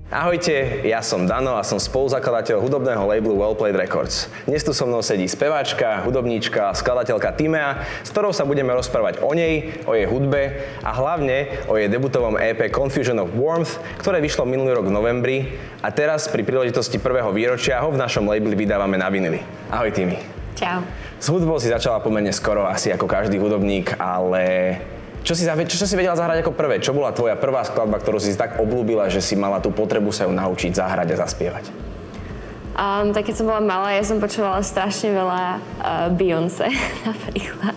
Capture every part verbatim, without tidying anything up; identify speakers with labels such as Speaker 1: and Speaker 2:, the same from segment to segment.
Speaker 1: Ahojte, ja som Dano a som spoluzakladateľ hudobného labelu Well Played Records. Dnes tu so mnou sedí speváčka, hudobníčka, skladateľka Timea, s ktorou sa budeme rozprávať o nej, o jej hudbe a hlavne o jej debutovom é pé Confusion of Warmth, ktoré vyšlo minulý rok v novembri a teraz pri príležitosti prvého výročia ho v našom labeli vydávame na vinily. Ahoj Timi.
Speaker 2: Čau.
Speaker 1: S hudbou si začala pomerne skoro, asi ako každý hudobník, ale Čo si, čo si vedela zahrať ako prvé? Čo bola tvoja prvá skladba, ktorú si tak obľúbila, že si mala tú potrebu sa ju naučiť zahrať a zaspievať?
Speaker 2: Um, tak keď som bola malá, ja som počúvala strašne veľa uh, Beyoncé napríklad.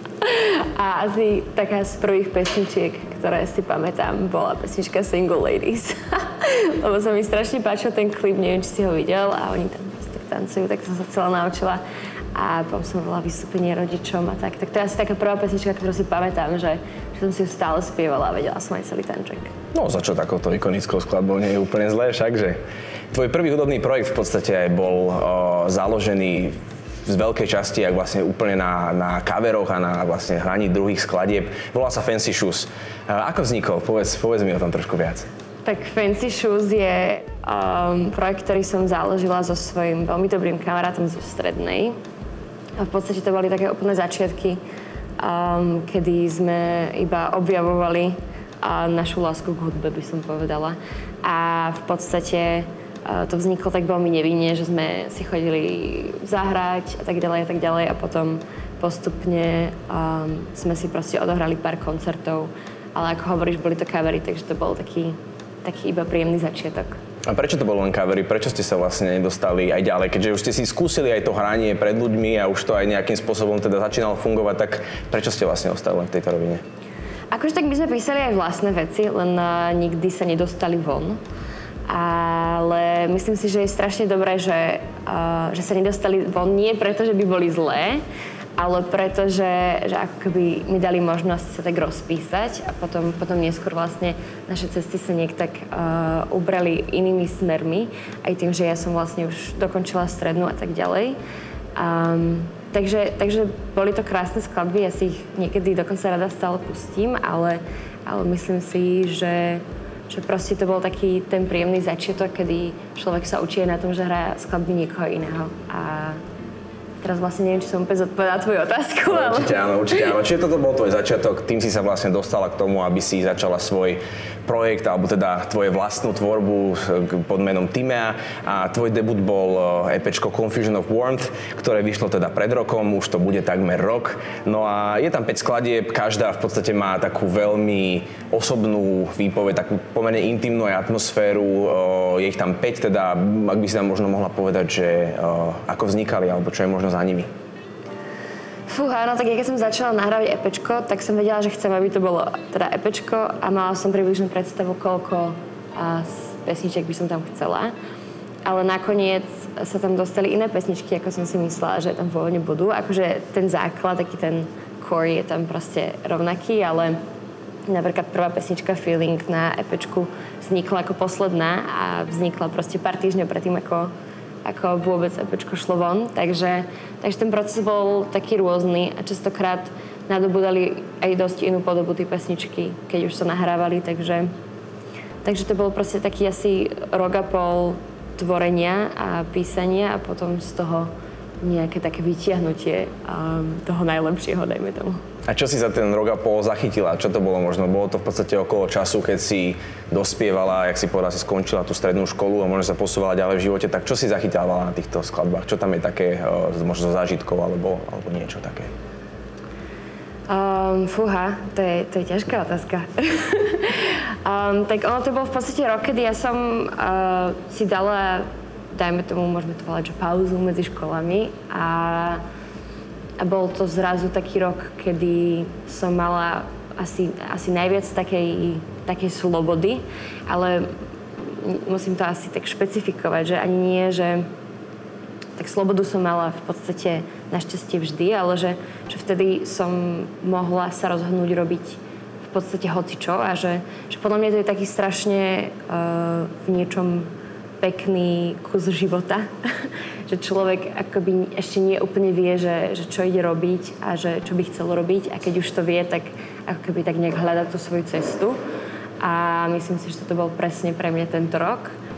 Speaker 2: A asi taká z prvých pesničiek, ktoré si pamätám, bola pesnička Single Ladies. Lebo sa mi strašne páčil ten klip, neviem, či si ho videl, a oni tam tancujú, tak som sa celá naučila. A potom som bola vystúpenie rodičom a tak. Tak to je asi taká prvá pesnička, ktorú si pamätám, že, že som si ju stále spievala a vedela som aj celý ten track. No,
Speaker 1: začal takouto ikonickou skladbou nie je úplne zlé, však, že tvoj prvý hudobný projekt v podstate bol o, založený z veľkej časti, ak vlastne úplne na, na coveroch a na vlastne hraní druhých skladieb. Volá sa Fancy Shoes. A ako vznikol? Povedz, povedz mi o tom trošku viac.
Speaker 2: Tak Fancy Shoes je um, projekt, ktorý som založila so svojím veľmi dobrým kamarátom zo strednej. A v podstate to boli také úplné začiatky, um, kedy sme iba objavovali uh, našu lásku k hudbe, by som povedala. A v podstate uh, to vzniklo tak veľmi nevinne, že sme si chodili zahrať a tak ďalej a tak ďalej. A potom postupne um, sme si proste odohrali pár koncertov. Ale ako hovoríš, boli to covery, takže to bol taký, taký iba príjemný začiatok.
Speaker 1: A prečo to bolo len covery? Prečo ste sa vlastne nedostali aj ďalej? Keďže už ste si skúsili aj to hranie pred ľuďmi a už to aj nejakým spôsobom teda začínalo fungovať, tak prečo ste vlastne ostali len v tejto rovine?
Speaker 2: Akože tak by sme písali aj vlastné veci, len uh, nikdy sa nedostali von. Ale myslím si, že je strašne dobré, že, uh, že sa nedostali von nie preto, že by boli zlé, ale preto, že, že ako keby mi dali možnosť sa tak rozpísať a potom, potom neskôr vlastne naše cesty sa nejak tak uh, ubrali inými smermi, aj tým, že ja som vlastne už dokončila strednú a tak ďalej. Um, takže, takže boli to krásne skladby, ja si ich niekedy dokonca rada stále pustím, ale, ale myslím si, že, že proste to bol taký ten príjemný začiatok, kedy človek sa učí na tom, že hrá skladby niekoho iného. A teraz vlastne neviem, či som úplne zodpovedala tvoju otázku, ale...
Speaker 1: Určite áno, určite áno. Čiže toto bol tvoj začiatok, tým si sa vlastne dostala k tomu, aby si začala svoj projekt, alebo teda tvoje vlastnú tvorbu pod menom Timea. A tvoj debut bol EPčko Confusion of Warmth, ktoré vyšlo teda pred rokom, už to bude takmer rok. No a je tam päť skladieb, každá v podstate má takú veľmi osobnú výpoveď, takú pomerne intimnú aj atmosféru. Je ich tam päť, teda ak by si tam možno mohla povedať, že ako vznikali, alebo čo je možno za nimi.
Speaker 2: Fúha, no tak ja keď som začala nahrávať EPčko, tak som vedela, že chcem, aby to bolo teda EPčko a mala som približnú predstavu, koľko a, pesničiek by som tam chcela. Ale nakoniec sa tam dostali iné pesničky, ako som si myslela, že tam pôvodne budú. Akože ten základ, taký ten core je tam proste rovnaký, ale napríklad prvá pesnička Feeling na EPčku vznikla ako posledná a vznikla proste pár týždňov predtým, ako ako vôbec EPčko šlo von, takže, takže ten proces bol taký rôzny a častokrát nadobudali aj dosť inú podobu tie pesničky, keď už sa nahrávali, takže, takže to bol proste taký asi rok a pol tvorenia a písania a potom z toho nejaké také vytiahnutie um, toho najlepšieho, dajme tomu.
Speaker 1: A čo si za ten rok a pol zachytila? Čo to bolo možno? Bolo to v podstate okolo času, keď si dospievala, jak si povedala, si skončila tú strednú školu a možno sa posúvala ďalej v živote, tak čo si zachytávala na týchto skladbách? Čo tam je také, možno zážitkov alebo, alebo niečo také?
Speaker 2: Um, fúha, to je, to je ťažká otázka. um, tak ono to bol v podstate rok, kedy ja som uh, si dala, dajme tomu, môžeme to volať, že pauzu medzi školami a A bol to zrazu taký rok, kedy som mala asi, asi najviac takej, takej slobody, ale musím to asi tak špecifikovať, že ani nie, že tak slobodu som mala v podstate našťastie vždy, ale že, že vtedy som mohla sa rozhodnúť robiť v podstate hocičo a že, že podľa mňa to je taký strašne uh, v niečom pekný kus života, že človek akoby ešte nie úplne vie, že, že čo ide robiť a že čo by chcel robiť a keď už to vie, tak ako keby tak nejak hľadá tú svoju cestu a myslím si, že to bol presne pre mňa tento rok.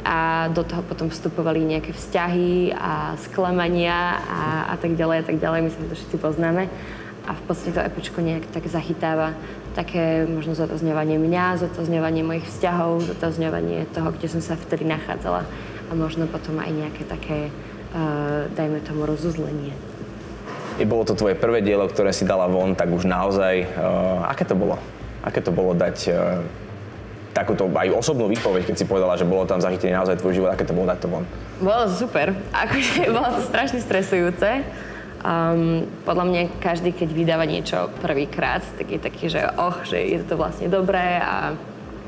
Speaker 2: a do toho potom vstupovali nejaké vzťahy a sklamania a, a tak ďalej a tak ďalej. Myslím, že to všetci poznáme. A v podstate to EPčko nejak tak zachytáva také možno zotozňovanie mňa, zotozňovanie mojich vzťahov, zotozňovanie toho, kde som sa vtedy nachádzala a možno potom aj nejaké také, uh, dajme tomu, rozuzlenie.
Speaker 1: I bolo to tvoje prvé dielo, ktoré si dala von, tak už naozaj, uh, aké to bolo? Aké to bolo dať uh, takúto aj osobnú výpoveď, keď si povedala, že bolo tam zachytený naozaj tvoj život, aké to bolo dať to von?
Speaker 2: Bolo super. Akože bolo to strašne stresujúce. Um, podľa mňa každý, keď vydáva niečo prvýkrát, tak je taký, že och, že je to vlastne dobré a,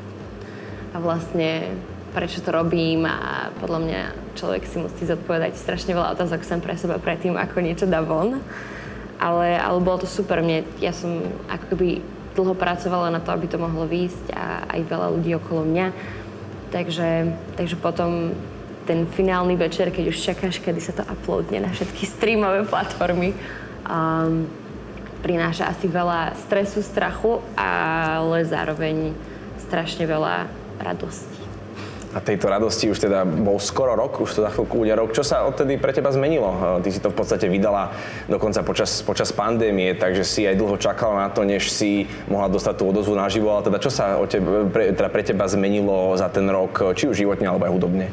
Speaker 2: a vlastne prečo to robím a podľa mňa človek si musí zodpovedať strašne veľa otázok sám pre seba predtým, ako niečo dá von. Ale, ale bolo to super. Mne, ja som ako keby dlho pracovala na to, aby to mohlo výjsť a aj veľa ľudí okolo mňa. Takže, takže potom ten finálny večer, keď už čakáš, kedy sa to uploadne na všetky streamové platformy, um, prináša asi veľa stresu, strachu, ale zároveň strašne veľa radosti.
Speaker 1: A tejto radosti už teda bol skoro rok, už to za chvíľku bude rok. Čo sa odtedy pre teba zmenilo? Ty si to v podstate vydala dokonca počas, počas pandémie, takže si aj dlho čakala na to, než si mohla dostať tú odozvu naživo. Ale teda čo sa o tebe, pre, teda pre teba zmenilo za ten rok, či už životne, alebo aj hudobne?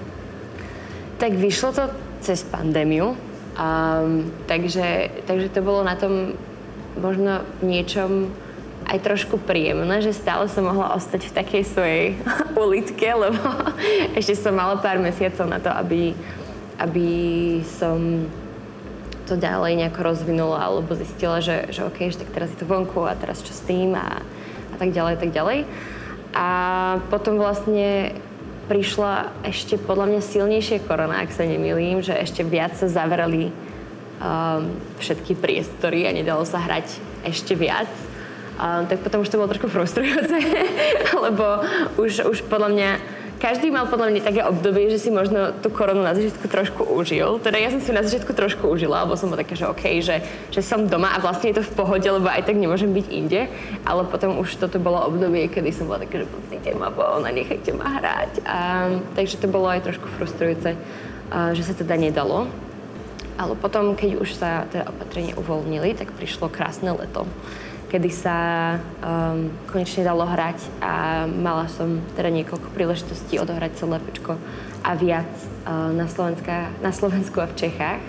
Speaker 2: Tak vyšlo to cez pandémiu, um, takže, takže to bolo na tom možno v niečom aj trošku príjemné, že stále som mohla ostať v takej svojej ulitke, lebo ešte som mala pár mesiacov na to, aby, aby som to ďalej nejako rozvinula, alebo zistila, že, že OK, že tak teraz je to vonku a teraz čo s tým a, a tak ďalej, tak ďalej. A potom vlastne prišla ešte podľa mňa silnejšia korona, ak sa nemýlim, že ešte viac sa zavreli um, všetky priestory a nedalo sa hrať ešte viac. Um, tak potom už to bolo trošku frustrujúce, lebo už, už podľa mňa každý mal podľa mňa také obdobie, že si možno tú koronu na začiatku trošku užil. Teda ja som si na začiatku trošku užila, lebo som bola taká, že OK, že, že som doma a vlastne je to v pohode, lebo aj tak nemôžem byť inde. Ale potom už toto bolo obdobie, kedy som bola taká, že pustite ma von a nechajte ma hrať. A, takže to bolo aj trošku frustrujúce, a, že sa teda nedalo. Ale potom, keď už sa teda opatrenia uvoľnili, tak prišlo krásne leto, kedy sa um, konečne dalo hrať a mala som teda niekoľko príležitostí odohrať celé EPčko a viac uh, na, na Slovensku a v Čechách.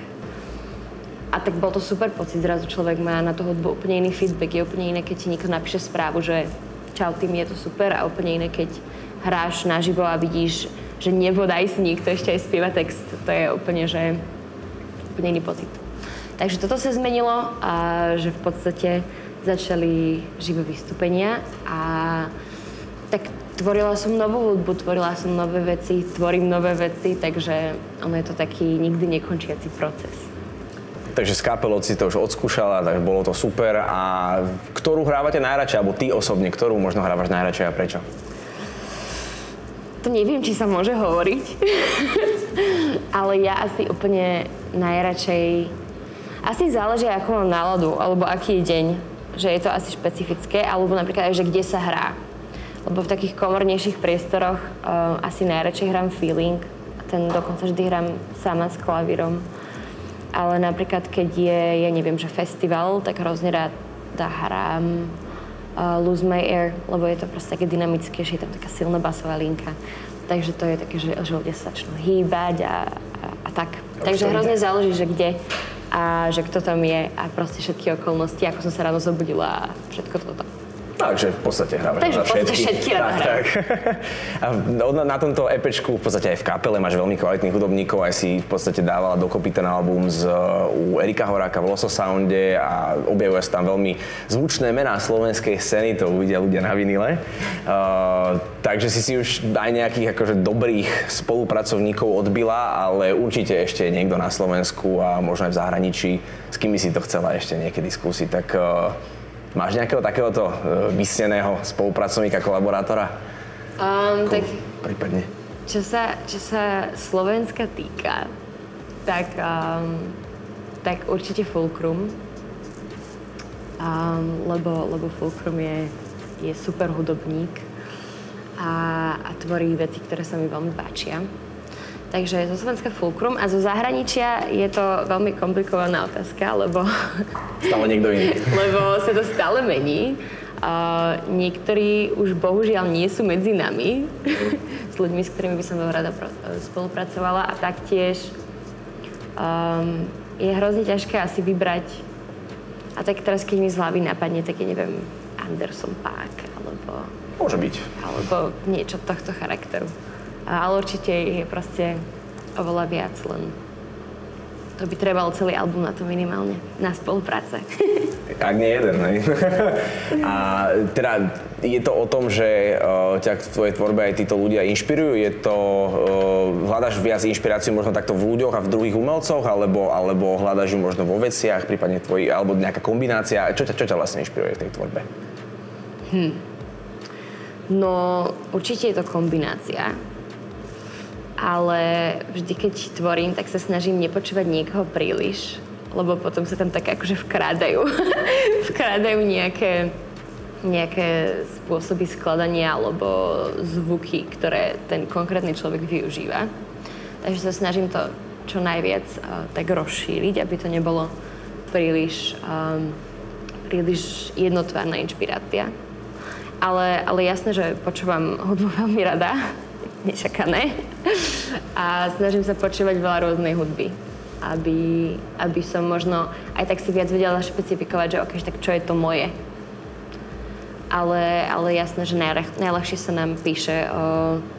Speaker 2: A tak bol to super pocit, zrazu človek má na tú hudbu úplne iný feedback, je úplne iné, keď ti niekto napíše správu, že čau, tým je to super, a úplne iné, keď hráš naživo a vidíš, že nebodaj si niekto ešte aj spieva text. To je úplne, že úplne iný pocit. Takže toto sa zmenilo a že v podstate začali živé vystúpenia a tak tvorila som novú hudbu, tvorila som nové veci, tvorím nové veci, takže ono je to taký nikdy nekončiaci proces.
Speaker 1: Takže z kapelou si to už odskúšala, tak bolo to super. A ktorú hrávate najradšej, alebo ty osobne, ktorú možno hrávaš najradšej a prečo?
Speaker 2: To neviem, či sa môže hovoriť, ale ja asi úplne najradšej, asi záleží, ako mám náladu, alebo aký je deň. Že je to asi špecifické, alebo napríklad aj, že kde sa hrá. Lebo v takých komornejších priestoroch uh, asi najradšej hrám feeling. Ten dokonca vždy hrám sama s klavírom. Ale napríklad, keď je, ja neviem, že festival, tak hrozne ráda hrám uh, Lose My Air, lebo je to proste také dynamickejšie, je tam taká silná basová linka. Takže to je také, že, že ľudia sa začnú hýbať a, a, a tak. Takže hrozne záleží, že kde a že kto tam je a proste všetky okolnosti, ako som sa ráno zobudila a všetko toto.
Speaker 1: Takže v podstate hrávaš
Speaker 2: Takže
Speaker 1: na
Speaker 2: v podstate
Speaker 1: všetky.
Speaker 2: všetky rád
Speaker 1: tak, tak. A na tomto EPčku, v podstate aj v kapele, máš veľmi kvalitných hudobníkov, aj si v podstate dávala dokopy ten album z, u Erika Horáka v Loso Sounde a objavuje sa tam veľmi zvučné mená slovenskej scény, to uvidia ľudia na vinile. Uh, takže si si už aj nejakých akože dobrých spolupracovníkov odbila, ale určite ešte niekto na Slovensku a možno aj v zahraničí, s kým by si to chcela ešte niekedy skúsiť. Tak uh, máš nejakého takéhoto uh, vysneného spolupracovníka, kolaborátora?
Speaker 2: Um, tak,
Speaker 1: prípadne.
Speaker 2: Čo sa, čo sa Slovenska týka, tak, um, tak určite Fulcrum. Um, lebo, lebo Fulcrum je, je super hudobník a, a tvorí veci, ktoré sa mi veľmi páčia. Takže zo Slovenska Fulcrum a zo zahraničia je to veľmi komplikovaná otázka, lebo...
Speaker 1: Stále niekto iný.
Speaker 2: Lebo sa to stále mení. Uh, niektorí už bohužiaľ nie sú medzi nami, s ľuďmi, s ktorými by som veľmi rada pro, spolupracovala a taktiež um, je hrozne ťažké asi vybrať. A tak teraz, keď mi z hlavy napadne, tak ja neviem, Anderson .Paak, alebo...
Speaker 1: Môže byť.
Speaker 2: Alebo niečo tohto charakteru. Ale určite je proste oveľa viac, len to by trebalo celý album na to minimálne, na spolupráce.
Speaker 1: Ak nie jeden, hej. A teda je to o tom, že uh, ťa v tvojej tvorbe aj títo ľudia inšpirujú? Je to, uh, hľadaš viac inšpiráciu možno takto v ľuďoch a v druhých umelcoch, alebo, alebo hľadaš ju možno vo veciach, prípadne tvoji, alebo nejaká kombinácia? Čo ťa, čo ťa vlastne inšpiruje v tej tvorbe?
Speaker 2: Hm. No, určite je to kombinácia. Ale vždy, keď tvorím, tak sa snažím nepočúvať niekoho príliš, lebo potom sa tam tak akože vkrádajú. vkrádajú nejaké, nejaké spôsoby skladania alebo zvuky, ktoré ten konkrétny človek využíva. Takže sa snažím to čo najviac uh, tak rozšíriť, aby to nebolo príliš, um, príliš jednotvárna inšpirácia. Ale, ale jasné, že počúvam hudbu veľmi rada. Nečakané. A snažím sa počúvať veľa rôznej hudby, aby, aby som možno aj tak si viac vedela špecifikovať, že ok, tak čo je to moje. Ale, ale jasné, že najľah, najľahšie sa nám píše o,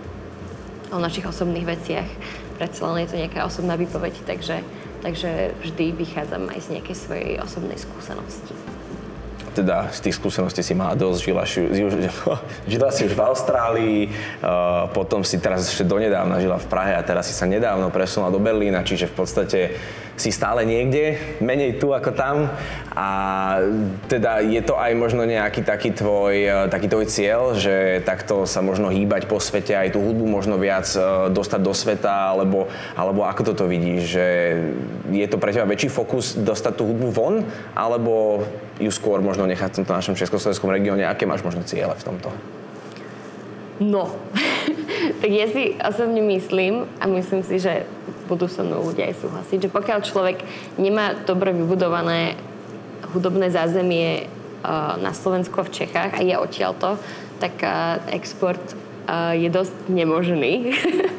Speaker 2: o našich osobných veciach. Predsa len je to nejaká osobná výpoveď, takže, takže vždy vychádzam aj z nejakej svojej osobnej skúsenosti.
Speaker 1: Teda z tých skúseností si mala dosť, žila, žila si už v Austrálii, uh, potom si teraz ešte donedávna žila v Prahe a teraz si sa nedávno presunula do Berlína, čiže v podstate si stále niekde, menej tu ako tam a teda je to aj možno nejaký taký tvoj, taký tvoj cieľ, že takto sa možno hýbať po svete, aj tú hudbu možno viac dostať do sveta, alebo, alebo ako toto vidíš, že je to pre teba väčší fokus dostať tú hudbu von, alebo ju skôr možno nechať v tomto našom československom regióne, aké máš možno ciele v tomto?
Speaker 2: No, tak ja si osobne myslím a myslím si, že budú so mnou ľudia aj súhlasiť, že pokiaľ človek nemá dobre vybudované hudobné zázemie uh, na Slovensku a v Čechách a je odtiaľto, tak uh, export uh, je dosť nemožný.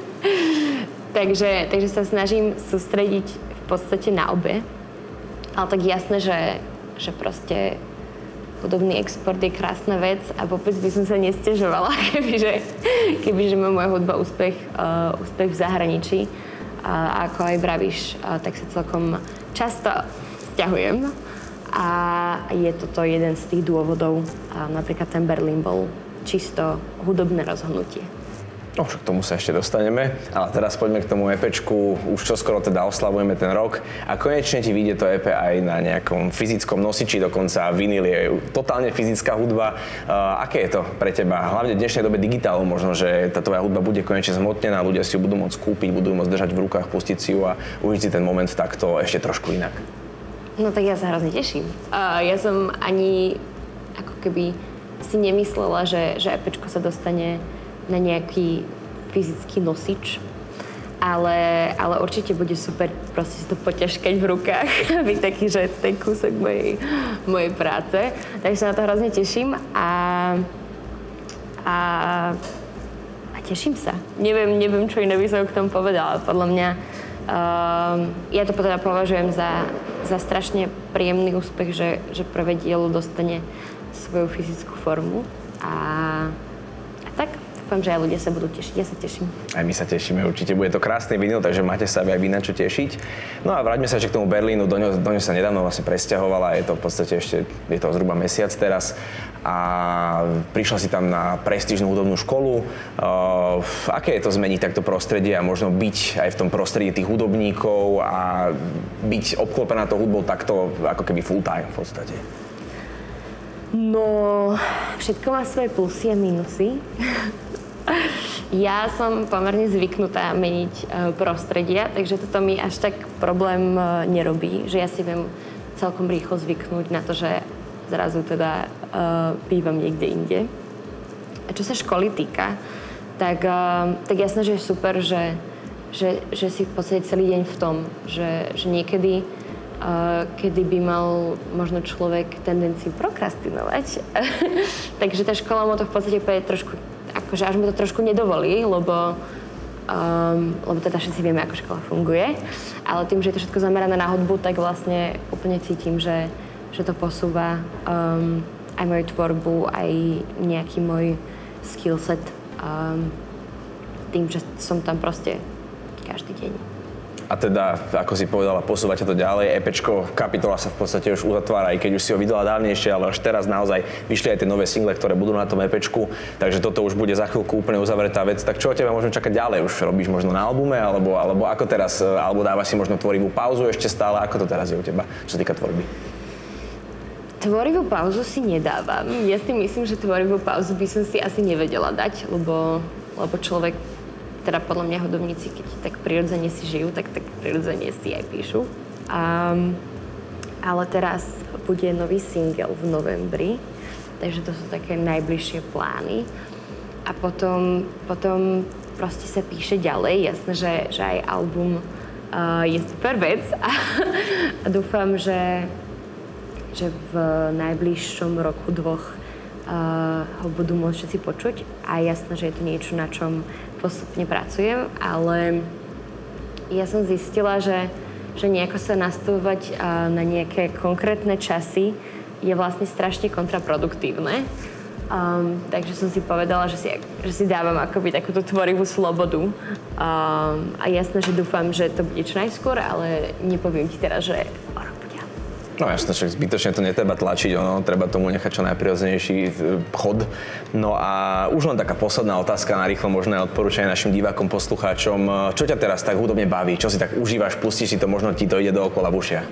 Speaker 2: takže, takže sa snažím sústrediť v podstate na obe. Ale tak jasné, že, že proste hudobný export je krásna vec a vôbec by som sa nesťažovala, kebyže, kebyže má moja hudba úspech, uh, úspech v zahraničí. A ako aj vravíš, uh, tak sa celkom často sťahujem. A je toto jeden z tých dôvodov. Uh, napríklad ten Berlín bol čisto hudobné rozhodnutie.
Speaker 1: No, k tomu sa ešte dostaneme, ale teraz poďme k tomu EPčku. Už čoskoro teda oslavujeme ten rok a konečne ti vyjde to é pé aj na nejakom fyzickom nosiči, dokonca vinyl je totálne fyzická hudba. Uh, aké je to pre teba? Hlavne v dnešnej dobe digitálu možno, že tá tvoja hudba bude konečne zhmotnená, ľudia si ju budú môcť kúpiť, budú ju môcť držať v rukách, pustiť si ju a užiť si ten moment takto ešte trošku inak. No
Speaker 2: tak ja sa hrozne teším. Uh, ja som ani ako keby si nemyslela, že, že EPčko sa dostane na nejaký fyzický nosič, ale, ale určite bude super proste si to poťažkať v rukách, byť taký, že ten kúsok mojej, mojej práce. Takže sa na to hrozne teším a, a, a teším sa. Neviem, neviem, čo iné by som k tomu povedala. Podľa mňa um, ja to teda považujem za, za strašne príjemný úspech, že, že prvé dielo dostane svoju fyzickú formu a, a tak. Dúfam, že aj ľudia sa budú tešiť. Ja sa teším.
Speaker 1: Aj my sa tešíme. Určite bude to krásny vinyl, takže máte sa aj vy na čo tešiť. No a vráťme sa ešte k tomu Berlínu. Do ňo, do ňo sa nedávno vlastne presťahovala. Je to v podstate ešte, je to zhruba mesiac teraz. A prišla si tam na prestížnu hudobnú školu. Uh, aké je to zmeniť takto prostredie a možno byť aj v tom prostredí tých hudobníkov a byť obklopená tou hudbou takto ako keby full time v podstate?
Speaker 2: No, všetko má svoje plusy a minusy. Ja som pomerne zvyknutá meniť uh, prostredia, takže toto mi až tak problém uh, nerobí, že ja si viem celkom rýchlo zvyknúť na to, že zrazu teda uh, bývam niekde inde. A čo sa školy týka, tak, uh, tak jasné, že je super, že, že, že si v podstate celý deň v tom, že, že niekedy Uh, kedy by mal možno človek tendenciu prokrastinovať. Takže tá škola mu to v podstate trošku, akože až mu to trošku nedovolí, lebo, um, lebo teda všetci vieme, ako škola funguje. Ale tým, že je to všetko zamerané na hudbu, tak vlastne úplne cítim, že, že to posúva um, aj moju tvorbu, aj nejaký môj skillset um, tým, že som tam proste každý deň.
Speaker 1: A teda, ako si povedala, posúvate to ďalej. EPčko, kapitola sa v podstate už uzatvára, aj keď už si ho vydala dávnejšie, ale až teraz naozaj vyšli aj tie nové single, ktoré budú na tom EPčku. Takže toto už bude za chvíľku úplne uzavretá vec. Tak čo od teba môžeme čakať ďalej? Už robíš možno na albume, alebo, alebo ako teraz? Alebo dávaš si možno tvorivú pauzu ešte stále? Ako to teraz je u teba, čo sa týka tvorby?
Speaker 2: Tvorivú pauzu si nedávam. Ja si myslím, že tvorivú pauzu by som si asi nevedela dať, lebo, lebo človek, teda podľa mňa hudobníci, keď tak prirodzene si žijú, tak, tak prirodzene si aj píšu. Um, ale teraz bude nový single v novembri, takže to sú také najbližšie plány. A potom, potom proste sa píše ďalej. Jasné, že, že aj album uh, je super vec a, a dúfam, že, že v najbližšom roku, dvoch uh, ho budú môcť všetci počuť. A jasné, že je to niečo, na čom postupne pracujem, ale ja som zistila, že, že nejako sa nastavovať na nejaké konkrétne časy je vlastne strašne kontraproduktívne. Um, takže som si povedala, že si, že si dávam akoby takúto tvorivú slobodu. Um, a jasné, že dúfam, že to bude čo najskôr, ale nepoviem ti teraz, že
Speaker 1: No jasne, však zbytočne to netreba tlačiť, ono, treba tomu nechať čo najprirodzenejší chod. No a už len taká posledná otázka na rýchlo možné odporúčanie našim divákom, poslucháčom. Čo ťa teraz tak hudobne baví? Čo si tak užívaš, pustíš si to, možno ti to ide dookola v ušiach?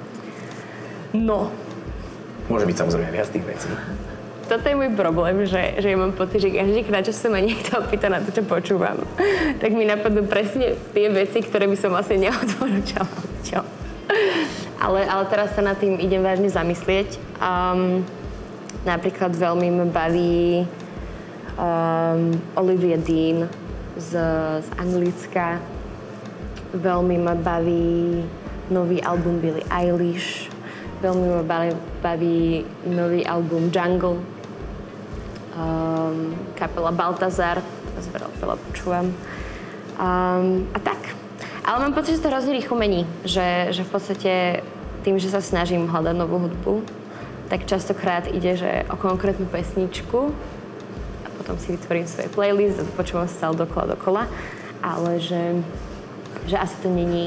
Speaker 2: No.
Speaker 1: Môže byť samozrejme viac tých vecí.
Speaker 2: Toto je môj problém, že, že ja mám pocit, že každýkrát, čo sa ma niekto opýta na to, čo počúvam, tak mi napadnú presne tie veci, ktoré by som vlastne neodporúčala. Čo? Ale, ale teraz sa nad tým idem vážne zamyslieť. Um, napríklad veľmi ma baví um, Olivia Dean z, z Anglicka. Veľmi ma baví nový album Billie Eilish. Veľmi ma baví, baví nový album Jungle. Um, kapela Baltazar, teraz veľa, veľa počúvam. Um, a tak. Ale mám pocit, že to hrozne rýchlo mení. Že, že v podstate tým, že sa snažím hľadať novú hudbu, tak častokrát ide, že o konkrétnu pesničku a potom si vytvorím svoje playlist a počúvam sa stále dokola dokola. Ale že, že asi to není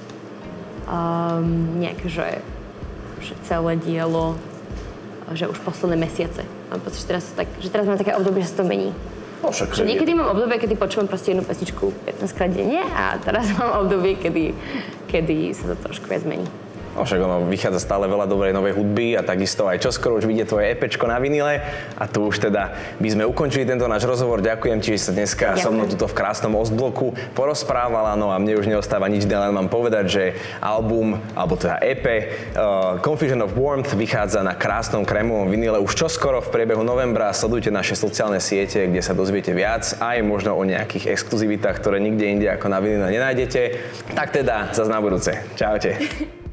Speaker 2: um, nejaké, že, že celé dielo, že už posledné mesiace. Mám pocit, že teraz, tak, že teraz mám také obdobie, že sa to mení.
Speaker 1: No, však,
Speaker 2: že niekedy mám obdobie, kedy počúvam proste jednu pesničku pätnásťkrát denne a teraz mám obdobie, kedy, kedy sa to trošku viac mení.
Speaker 1: No však ono vychádza stále veľa dobrej novej hudby a takisto aj čoskoro už vidie tvoje EPčko na vinile a tu už teda by sme ukončili tento náš rozhovor. Ďakujem ti, že sa dneska so mnou tuto v krásnom Ostbloku porozprávala, no a mne už neostáva nič, len mám povedať, že album, alebo teda é pé uh, Confusion of Warmth vychádza na krásnom krémovom vinile už čoskoro v priebehu novembra. Sledujte naše sociálne siete, kde sa dozviete viac, aj možno o nejakých exkluzivitách, ktoré nikde inde ako na vinile nenájdete. Tak teda, zas na budúce. Čaute.